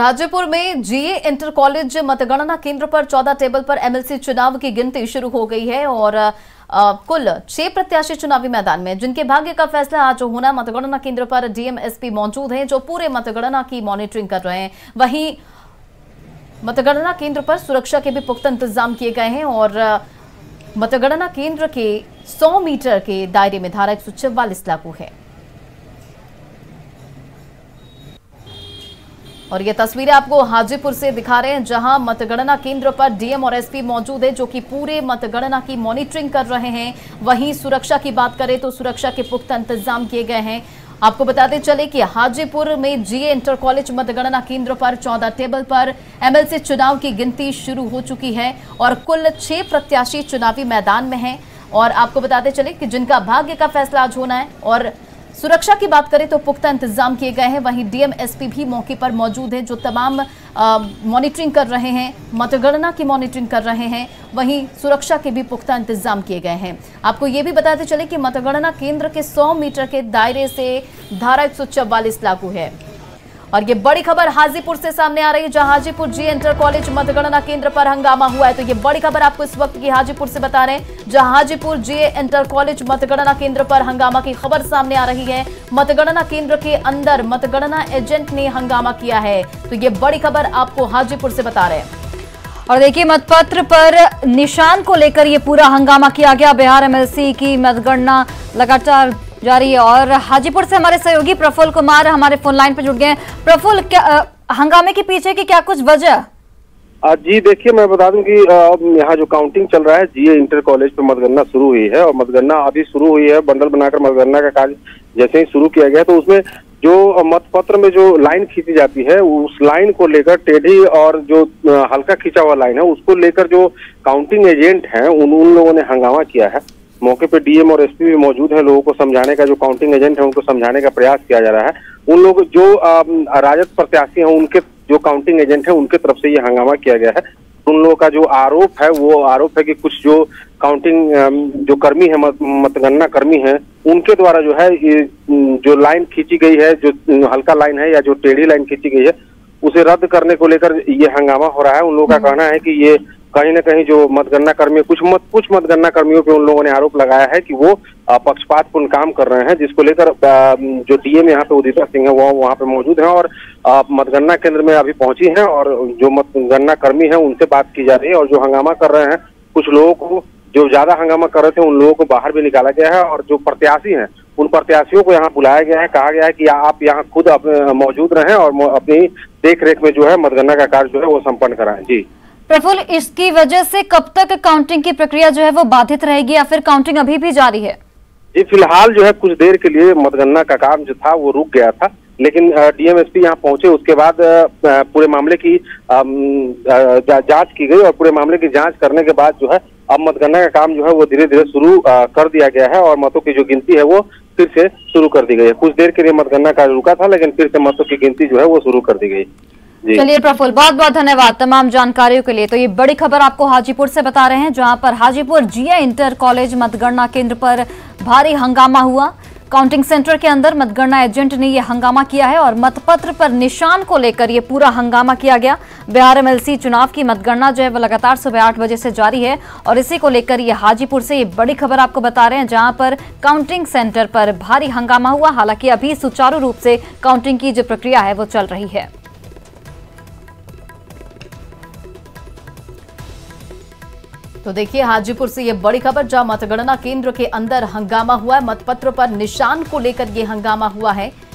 हाजीपुर में जीए inter college मतगणना केंद्र पर 14 टेबल पर एमएलसी चुनाव की गिनती शुरू हो गई है और कुल 6 प्रत्याशी चुनावी मैदान में, जिनके भाग्य का फैसला आज होना। मतगणना केंद्र पर डीएम एसपी मौजूद हैं जो पूरे मतगणना की मॉनिटरिंग कर रहे हैं। वहीं मतगणना केंद्र पर सुरक्षा के भी पुख्ता इंतजाम किए गए हैं और मतगणना केंद्र के 100 मीटर के दायरे में धारा 144 लागू है। और ये तस्वीरें आपको हाजीपुर से दिखा रहे हैं, जहां मतगणना केंद्र पर डीएम और एसपी मौजूद है जो कि पूरे मतगणना की मॉनिटरिंग कर रहे हैं। वहीं सुरक्षा की बात करें तो सुरक्षा के पुख्ता इंतजाम किए गए हैं। आपको बताते चले कि हाजीपुर में जीए इंटर कॉलेज मतगणना केंद्र पर 14 टेबल पर एमएलसी चुनाव की गिनती शुरू हो चुकी है और कुल 6 प्रत्याशी चुनावी मैदान में हैं। और आपको बताते चले कि जिनका भाग्य का फैसला आज होना है। और सुरक्षा की बात करें तो पुख्ता इंतजाम किए गए हैं। वहीं डीएम एसपी भी मौके पर मौजूद हैं जो तमाम मॉनिटरिंग कर रहे हैं, मतगणना की मॉनिटरिंग कर रहे हैं। वहीं सुरक्षा के भी पुख्ता इंतजाम किए गए हैं। आपको ये भी बताते चले कि मतगणना केंद्र के 100 मीटर के दायरे से धारा 144 लागू है। और ये बड़ी खबर हाजीपुर से सामने आ रही है, जहां हाजीपुर जीए इंटर कॉलेज मतगणना केंद्र पर हंगामा हुआ है। तो ये बड़ी खबर आपको इस वक्त की हाजीपुर से बता रहे हैं, जहां हाजीपुर जीए इंटर कॉलेज मतगणना केंद्र पर हंगामा की खबर सामने आ रही है। मतगणना केंद्र के अंदर मतगणना एजेंट ने हंगामा किया है। तो ये बड़ी खबर आपको हाजीपुर से बता रहे हैं। और देखिए, मतपत्र पर निशान को लेकर ये पूरा हंगामा किया गया। बिहार एमएलसी की मतगणना लगातार जारी है और हाजीपुर से हमारे सहयोगी प्रफुल्ल कुमार हमारे फोन लाइन पर जुड़ गए हैं। प्रफुल्ल, हंगामे के पीछे की क्या कुछ वजह? जी देखिए, मैं बता दूं कि यहाँ जो काउंटिंग चल रहा है, जीए इंटर कॉलेज पे मतगणना शुरू हुई है और मतगणना अभी शुरू हुई है। बंडल बनाकर मतगणना का कार्य जैसे ही शुरू किया गया तो उसमें जो मतपत्र में जो लाइन खींची जाती है, उस लाइन को लेकर टेढ़ी और जो हल्का खींचा हुआ लाइन है उसको लेकर जो काउंटिंग एजेंट हैं उन लोगों ने हंगामा किया है। मौके पे डीएम और एसपी भी मौजूद हैं। लोगों को समझाने का, जो काउंटिंग एजेंट है उनको समझाने का प्रयास किया जा रहा है। उन लोग जो राजद प्रत्याशी हैं, उनके जो काउंटिंग एजेंट है उनके तरफ से ये हंगामा किया गया है। उन लोगों का जो आरोप है वो आरोप है कि कुछ जो काउंटिंग जो कर्मी है, मतगणना कर्मी है, उनके द्वारा जो है ये जो लाइन खींची गई है, जो हल्का लाइन है या जो टेढ़ी लाइन खींची गई है, उसे रद्द करने को लेकर ये हंगामा हो रहा है। उन लोगों का कहना है कि ये कहीं ना कहीं जो मतगणना कर्मी कुछ मतगणना कर्मियों पे उन लोगों ने आरोप लगाया है कि वो पक्षपातपूर्ण काम कर रहे हैं, जिसको लेकर जो डीएम यहाँ पे उदिता सिंह है वो वहाँ पे मौजूद हैं और मतगणना केंद्र में अभी पहुंची हैं और जो मतगणना कर्मी हैं उनसे बात की जा रही है। और जो हंगामा कर रहे हैं, कुछ लोगों को, जो ज्यादा हंगामा कर रहे थे उन लोगों को बाहर भी निकाला गया है और जो प्रत्याशी हैं उन प्रत्याशियों को यहाँ बुलाया गया है। कहा गया है कि आप यहाँ खुद मौजूद रहें और अपनी देख रेख में जो है मतगणना का कार्य जो है वो संपन्न कराएं। जी प्रफुल्ल, इसकी वजह से कब तक काउंटिंग की प्रक्रिया जो है वो बाधित रहेगी या फिर काउंटिंग अभी भी जारी है? जी फिलहाल जो है कुछ देर के लिए मतगणना का काम जो था वो रुक गया था, लेकिन डीएम एसपी यहाँ पहुंचे उसके बाद पूरे मामले की जांच की गई और पूरे मामले की जांच करने के बाद जो है अब मतगणना का काम जो है वो धीरे धीरे शुरू कर दिया गया है और मतों की जो गिनती है वो फिर से शुरू कर दी गई है। कुछ देर के लिए मतगणना कार्य रुका था, लेकिन फिर से मतों की गिनती जो है वो शुरू कर दी गई। चलिए प्रफुल्ल, बहुत बहुत धन्यवाद तमाम जानकारियों के लिए। तो ये बड़ी खबर आपको हाजीपुर से बता रहे हैं, जहां पर हाजीपुर जीए इंटर कॉलेज मतगणना केंद्र पर भारी हंगामा हुआ। काउंटिंग सेंटर के अंदर मतगणना एजेंट ने यह हंगामा किया है और मतपत्र पर निशान को लेकर यह पूरा हंगामा किया गया। बिहार एमएलसी चुनाव की मतगणना जो है वो लगातार सुबह 8 बजे से जारी है और इसी को लेकर ये हाजीपुर से ये बड़ी खबर आपको बता रहे हैं, जहां पर काउंटिंग सेंटर पर भारी हंगामा हुआ। हालांकि अभी सुचारू रूप से काउंटिंग की जो प्रक्रिया है वो चल रही है। तो देखिए, हाजीपुर से ये बड़ी खबर, जहां मतगणना केंद्र के अंदर हंगामा हुआ है। मतपत्र पर निशान को लेकर ये हंगामा हुआ है।